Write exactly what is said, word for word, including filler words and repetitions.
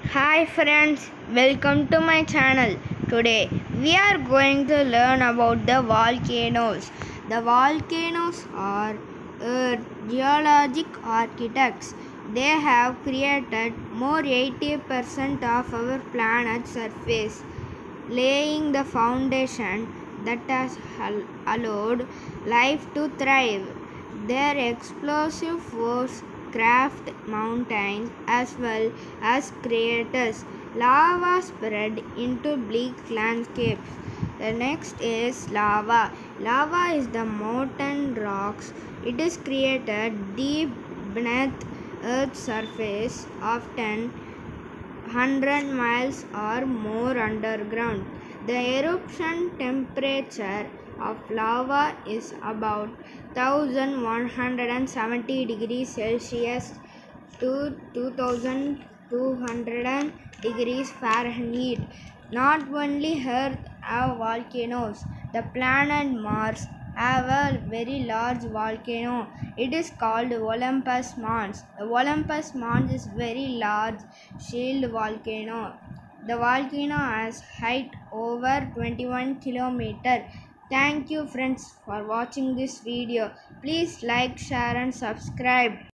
Hi friends, welcome to my channel. Today we are going to learn about the volcanoes. The volcanoes are uh, geologic architects. They have created more eighty percent of our planet's surface, laying the foundation that has allowed life to thrive. Their explosive force craft mountains as well as craters. Lava spread into bleak landscapes. The next is lava. Lava is the molten rocks. It is created deep beneath Earth's surface, often one hundred miles or more underground. The eruption temperature of lava is about one thousand one hundred seventy degrees Celsius to two thousand two hundred degrees Fahrenheit. Not only Earth have volcanoes, the planet Mars have a very large volcano. It is called Olympus Mons. The Olympus Mons is very large shield volcano. The volcano has height over twenty-one kilometers. Thank you friends for watching this video. Please like, share and subscribe.